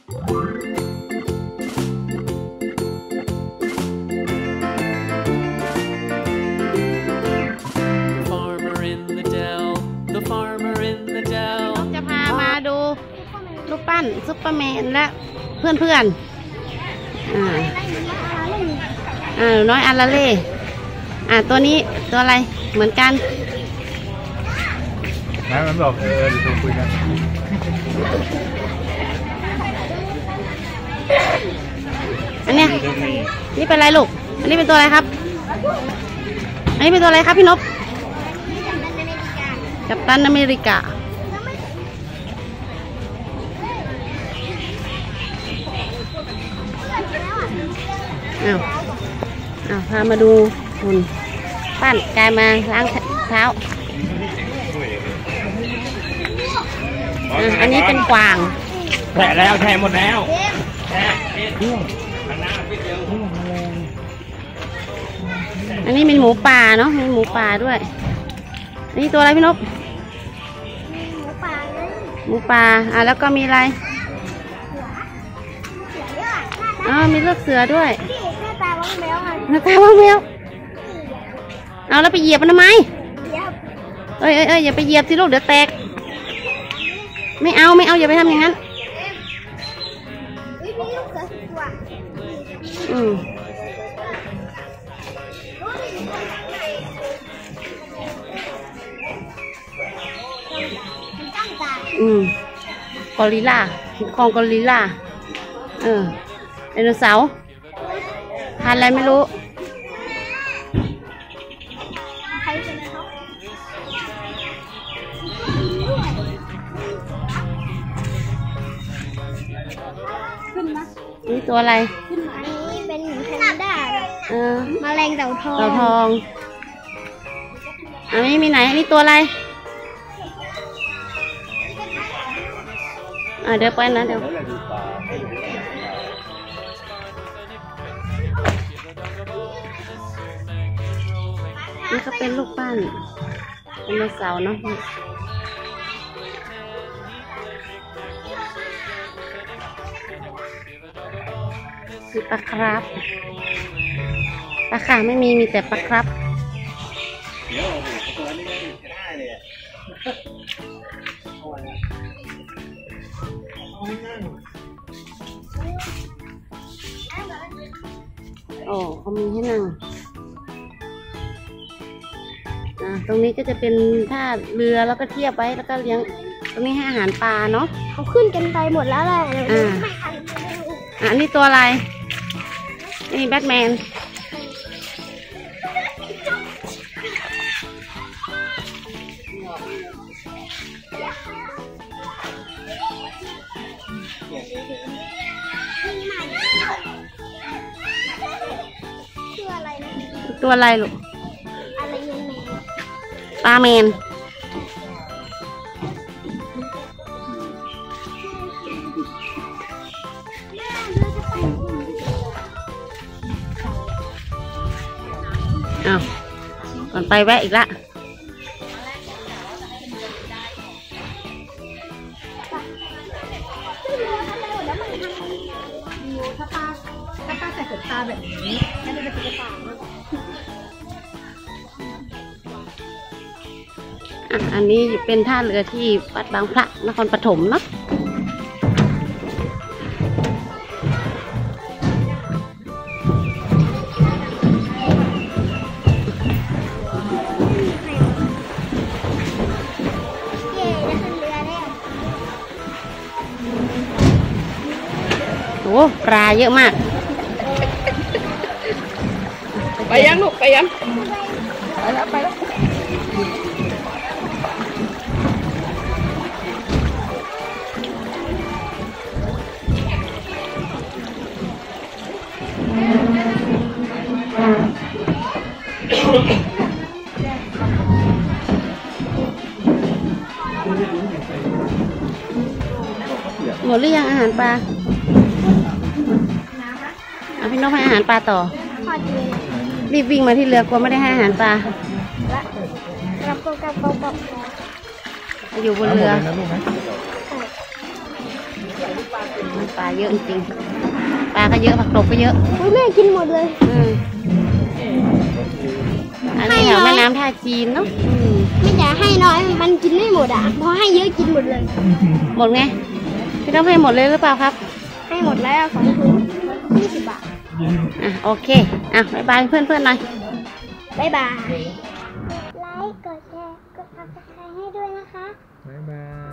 จะพามาดูรูปปั้นซุปเปอร์แมนและเพื่อนน้อยอาราเล่ตัวนี้ตัวอะไรเหมือนกันนะมันบอกเดี๋ยวคุยกันอันเนี้ยนี่เป็นอะไรลูกอันนี้เป็นตัวอะไรครับอันนี้เป็นตัวอะไรครับพี่นพกัปตันอเมริกาพามาดูหุ่นปั้นกายมาล้างเท้าอันนี้เป็นกวางแฉะแล้วแฉะหมดแล้วอันนี้เป็นหมูป่าเนาะมีหมูป่าด้วยอันนี้ตัวอะไรพี่นพหมูป่าแล้วก็มีอะไรมีเลือดเสือด้วยหน้าตาว่างแมวแล้วไปเหยียบมันทำไมเอ้ยอย่าไปเหยียบสิลูกเดี๋ยวแตกไม่เอาอย่าไปทำอย่างนั้นกอริลลาคองกอริลลาไดโนเสาร์พันอะไรไม่รู้นี่ตัวอะไรอันนี้เป็นแพนด้าแมลงเต่าทองอันนี้มีไหนอันนี้ตัวอะไรเดี๋ยวไปนะเดี๋ยวนี่ก็เป็นลูกปั้นไดโนเสาร์เนาะคือปลาครับปลาขาไม่มีแต่ปลาครับเขามีให้นั่งตรงนี้ก็จะเป็นท่าเรือแล้วก็เทียบไว้แล้วก็เลี้ยงตรงนี้ให้อาหารปลาเนาะเขาขึ้นกันไปหมดแล้วเลยไม่ทันอันนี้ตัวอะไรนี่แบทแมนตัวอะไรลูกปลาแมนก่อนไปแวะอีกละถ้าป้าใส่ขนตาแบบนี้ไม่ได้เป็นตุ๊กตาอันนี้เป็นท่าเรือที่วัดบางพระนครปฐมเนาะปลาเยอะมากไปยังลูกไปยังไปแล้วหมดหรือยังอาหารปลาพี่นกให้อาหารปลาต่อรีบวิ่งมาที่เรือกลัวไม่ได้ให้อาหารปลาอยู่บนเรือปลาเยอะจริงปลาก็เยอะผักตบก็เยอะแม่กินหมดเลยอันนี้แถวแม่น้ำท่าจีนเนาะไม่อยากให้น้อยมันกินไม่หมดอ่ะพอให้เยอะกินหมดเลยหมดไงพี่ต้องให้หมดเลยหรือเปล่าครับให้หมดแล้ว2 ถุง20 บาทโอเคบ๊ายบายเพื่อนๆหน่อยบ๊ายบายไลค์กดแชร์กดซับสไครต์ให้ด้วยนะคะบ๊ายบาย